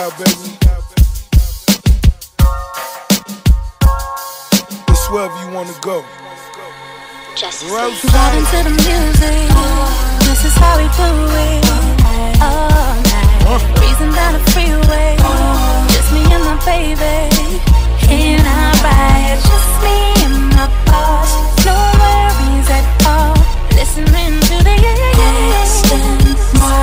style, baby. It's wherever you wanna go. Vibing to the music, this is how we do it. All night, breezing down the freeway, just me and my baby. In our ride, just me and my boss, no worries at all. Listening to the instant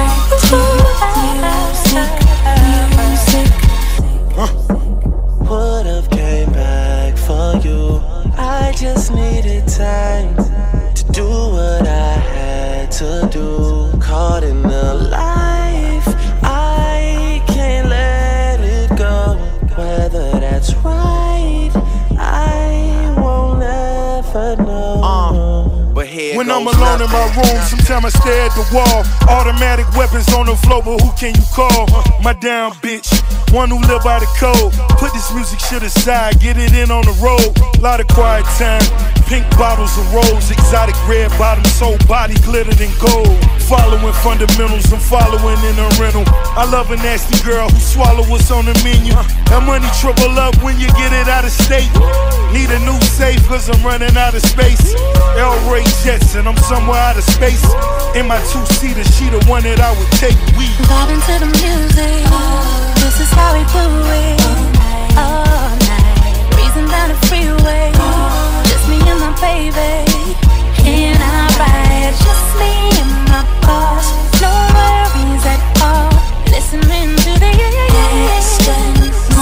music. Would've came back for you. I just needed time to do what I had to do. Caught in the life, I can't let it go. Whether that's right, I won't ever know. But here when goes I'm alone in my room, sometimes I stare at the wall. Automatic weapons on the floor, but who can you call? My down bitch, one who live by the code. Put this music shit aside, get it in on the road. Lot of quiet time, pink bottles of rose, exotic red bottoms, whole body glittered in gold. Following fundamentals, I'm following in a rental. I love a nasty girl who swallow what's on the menu. That money triple up when you get it out of state. Need a new safe cause I'm running out of space. L-Ray jets and I'm somewhere out of space. In my two-seater, she the one that I would take. Vibing to the music, this is how we do it. All night, breezing down the freeway, just me and my baby. In our ride, just me and my boss, no worries at all. Listening to the instant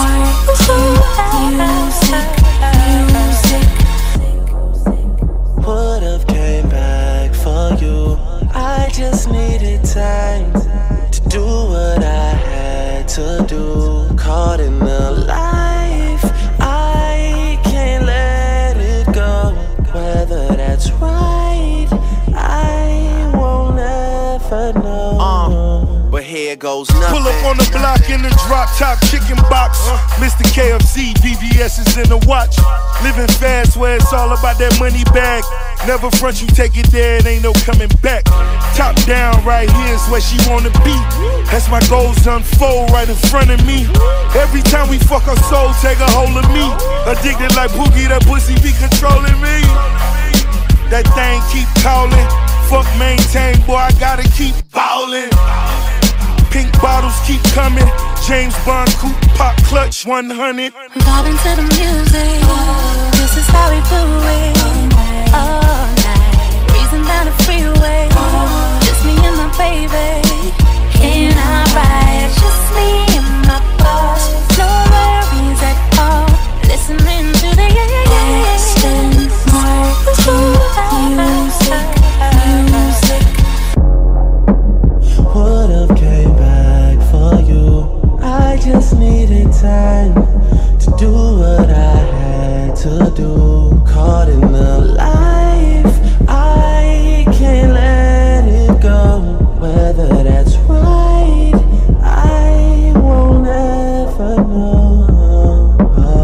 music. Would've came back for you. I just needed time to do what I had to do. Caught in the life, I can't let it go. Whether that's right, I won't ever know. But here goes nothing. Pull up on the block in the drop top chicken box. Mr. KFC, VVS is in the watch. Living fast where it's all about that money bag. Never front, you take it there, it ain't no coming back. Top down, right here's where she wanna be. As my goals unfold right in front of me. Every time we fuck, her soul take a hold of me. Addicted like Boogie, that pussy be controlling me. That thing keep calling. Fuck maintain, boy, I gotta keep ballin'. Pink bottles keep coming. James Bond coupe, pop clutch 100. Vibing to the music, this is how we do it. All night, breezing down the freeway, just me and my baby. In our ride, just me and my boss, no worries at all. Listening to the instant music. Would've came back for you. I just needed time to do what I had to do. Caught in the life, I can't let it go. Whether that's right, I won't ever know.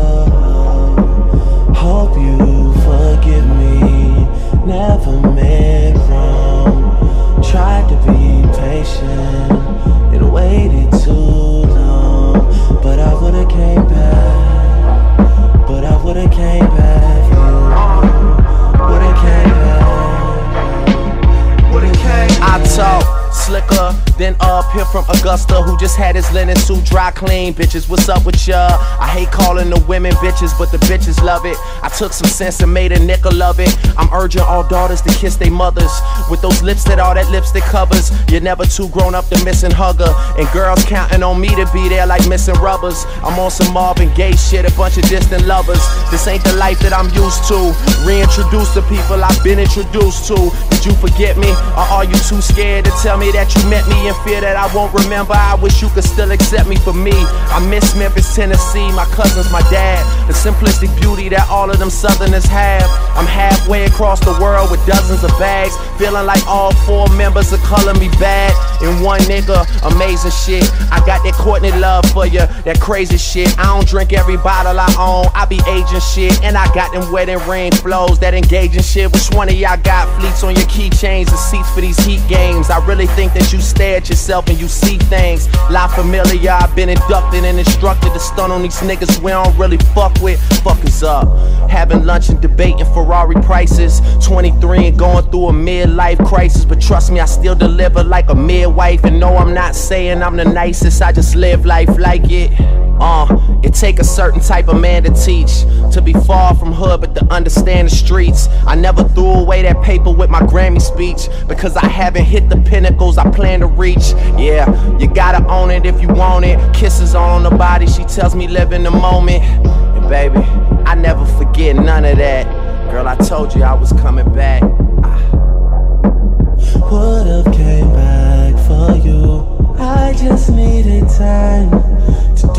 Hope you forgive me, never meant wrong. Tried to be patient and waited too long. But I would've came back. But I would've came back for you. Would've came back. Would've came back. I talk slicker than up here from Augusta, who just had his linen suit dry clean. Bitches, what's up with ya? I hate calling the women bitches, but the bitches love it. I took some sense and made a nickel of it. I'm urging all daughters to kiss their mothers with those lips that all that lipstick covers. You're never too grown up to miss and hugger, and girls counting on me to be there like missing rubbers. I'm on some Marvin Gaye shit, a bunch of distant lovers. This ain't the life that I'm used to. Reintroduce the people I've been introduced to. Did you forget me, or are you too scared to tell me that you met me in fear that I won't remember? I wish you could still accept me for me. I miss Memphis, Tennessee, my cousins, my dad. The simplistic beauty that all of them Southerners have. I'm halfway across the world with dozens of bags, feeling like all 4 members are calling me bad. And one nigga, amazing shit. I got that Courtney love for you, that crazy shit. I don't drink every bottle I own, I be aging shit. And I got them wedding ring flows, that engaging shit. Which one of y'all got fleets on your keychains and seats for these heat games? I really think that you stare at yourself and you see things. La Familia, I've been inducted and instructed to stun on these niggas we don't really fuck with. Fuckers up. Having lunch and debating Ferrari prices. 23 and going through a midlife crisis. But trust me, I still deliver like a midwife. And no, I'm not saying I'm the nicest, I just live life like it. It take a certain type of man to teach, to be far from hood but to understand the streets. I never threw away that paper with my Grammy speech, because I haven't hit the pinnacles I plan to reach. Yeah, you gotta own it if you want it. Kisses on the body, she tells me live in the moment. And baby, I never forget none of that. Girl, I told you I was coming back. Would've came back for you. I just needed time to